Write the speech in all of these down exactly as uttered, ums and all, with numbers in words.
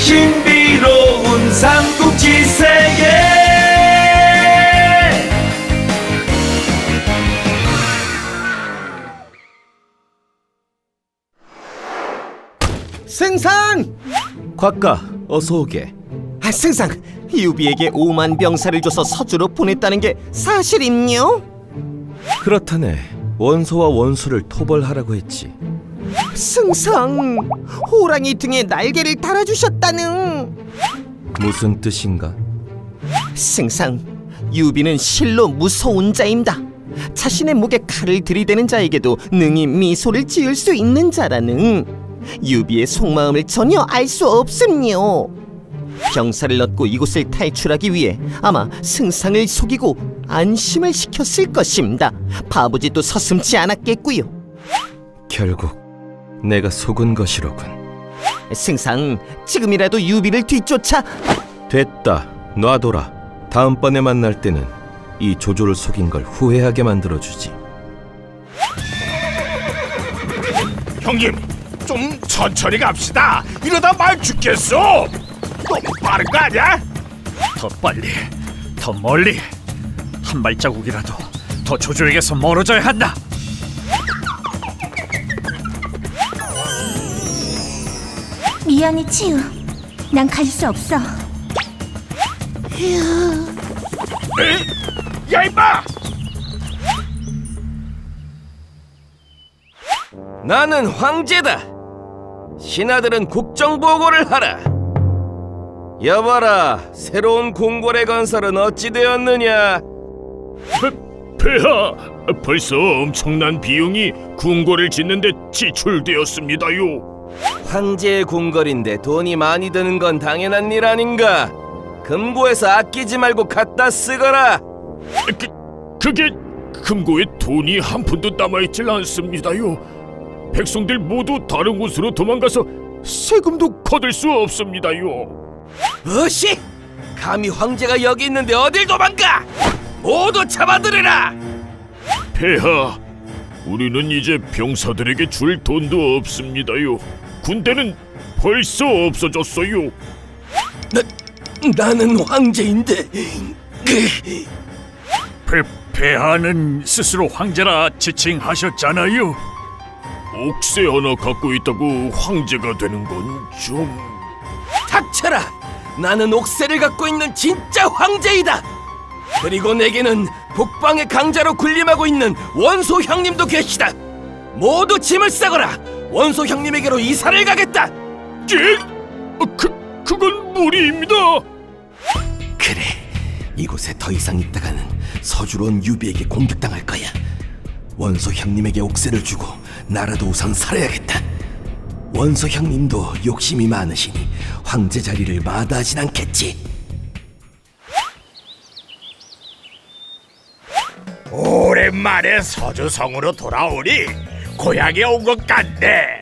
신비로운 삼국지 세계. 승상! 곽가, 어서 오게. 아, 승상, 유비에게 오만 병사를 줘서 서주로 보냈다는 게 사실임요? 그렇다네. 원소와 원수를 토벌하라고 했지. 승상, 호랑이 등에 날개를 달아주셨다는. 무슨 뜻인가? 승상, 유비는 실로 무서운 자입니다. 자신의 목에 칼을 들이대는 자에게도 능히 미소를 지을 수 있는 자라는. 유비의 속마음을 전혀 알 수 없음요. 병사를 얻고 이곳을 탈출하기 위해 아마 승상을 속이고 안심을 시켰을 것입니다. 바보짓도 서슴지 않았겠고요. 결국 내가 속은 것이로군. 승상, 지금이라도 유비를 뒤쫓아. 됐다, 놔둬라. 다음번에 만날 때는 이 조조를 속인 걸 후회하게 만들어주지. 형님, 좀 천천히 갑시다. 이러다 말 죽겠어. 너무 빠른 거 아니야? 더 빨리, 더 멀리, 한 발자국이라도 더 조조에게서 멀어져야 한다. 미안해, 치우. 난 갈 수 없어. 에이, 야 임마! 나는 황제다. 신하들은 국정보고를 하라. 여봐라, 새로운 궁궐의 건설은 어찌 되었느냐? 폐하, 벌써 엄청난 비용이 궁궐을 짓는데 지출되었습니다요. 황제의 궁궐인데 돈이 많이 드는 건 당연한 일 아닌가? 금고에서 아끼지 말고 갖다 쓰거라. 그, 그게 금고에 돈이 한 푼도 남아있질 않습니다요. 백성들 모두 다른 곳으로 도망가서 세금도 거둘 수 없습니다요. 어시! 감히 황제가 여기 있는데 어딜 도망가! 모두 잡아들여라! 폐하, 우리는 이제 병사들에게 줄 돈도 없습니다요. 군대는 벌써 없어졌어요. 나, 나는 황제인데... 폐, 폐하는 스스로 황제라 지칭하셨잖아요. 옥새 하나 갖고 있다고 황제가 되는 건 좀... 닥쳐라! 나는 옥새를 갖고 있는 진짜 황제이다! 그리고 내게는 북방의 강자로 군림하고 있는 원소 형님도 계시다! 모두 짐을 싸거라! 원소 형님에게로 이사를 가겠다! 예? 그, 그건 무리입니다! 그래, 이곳에 더 이상 있다가는 서주로 온 유비에게 공격당할 거야. 원소 형님에게 옥새를 주고 나라도 우선 살아야겠다. 원소 형님도 욕심이 많으시니 황제 자리를 마다하진 않겠지. 오랜만에 서주성으로 돌아오니 고향에 온 것 같네.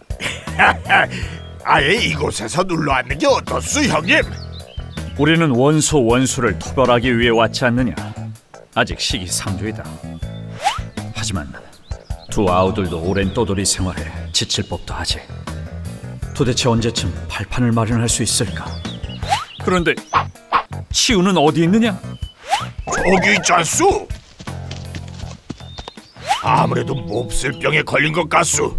아예 이곳에서 눌러앉는 게 어떻소, 형님? 우리는 원소 원수를 토벌하기 위해 왔지 않느냐. 아직 시기상조이다. 하지만 두 아우들도 오랜 떠돌이 생활에 지칠 법도 하지. 도대체 언제쯤 발판을 마련할 수 있을까? 그런데 치우는 어디 있느냐? 저기 있잖소. 아무래도 몹쓸병에 걸린 것 같소.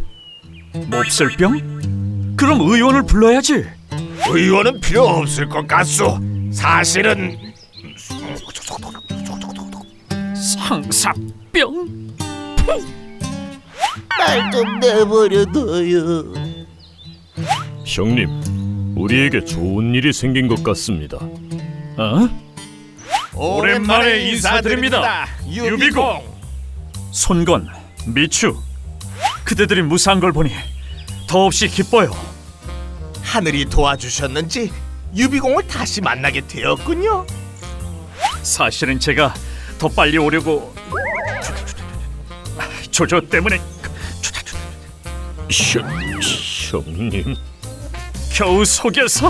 몹쓸병? 그럼 의원을 불러야지. 의원은 필요 없을 것 같소. 사실은 상사병? 날 좀 내버려둬요. 형님, 우리에게 좋은 일이 생긴 것 같습니다. 어? 오랜만에 인사드립니다, 유비공. 손건, 미추, 그대들이 무사한 걸 보니 더없이 기뻐요. 하늘이 도와주셨는지 유비공을 다시 만나게 되었군요. 사실은 제가 더 빨리 오려고 조조 때문에 형, 형님 겨우 속여서.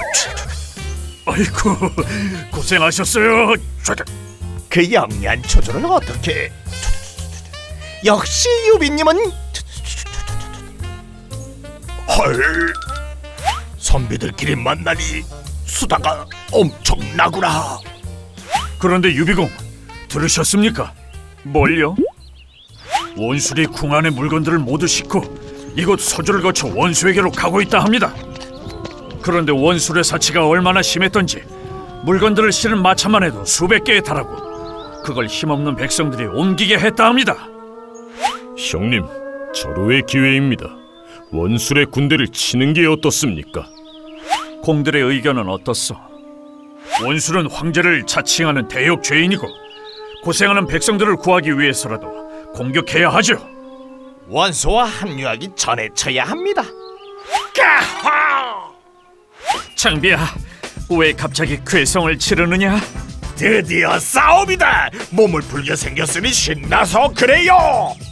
아이고, 고생하셨어요. 그 영리한 조조를 어떻게... 역시 유비님은... 헐, 선비들끼리 만나니 수다가 엄청나구나. 그런데 유비공, 들으셨습니까? 뭘요? 원술이 궁 안의 물건들을 모두 싣고 이곳 서주를 거쳐 원수에게로 가고 있다 합니다. 그런데 원술의 사치가 얼마나 심했던지 물건들을 실은 마차만 해도 수백 개에 달하고 그걸 힘없는 백성들이 옮기게 했다 합니다. 형님, 절호의 기회입니다. 원술의 군대를 치는 게 어떻습니까? 공들의 의견은 어떻소? 원술은 황제를 자칭하는 대역 죄인이고 고생하는 백성들을 구하기 위해서라도 공격해야 하죠. 원소와 합류하기 전에 쳐야 합니다. 장비야, 왜 갑자기 괴성을 치르느냐? 드디어 싸움이다. 몸을 풀게 생겼으니 신나서 그래요.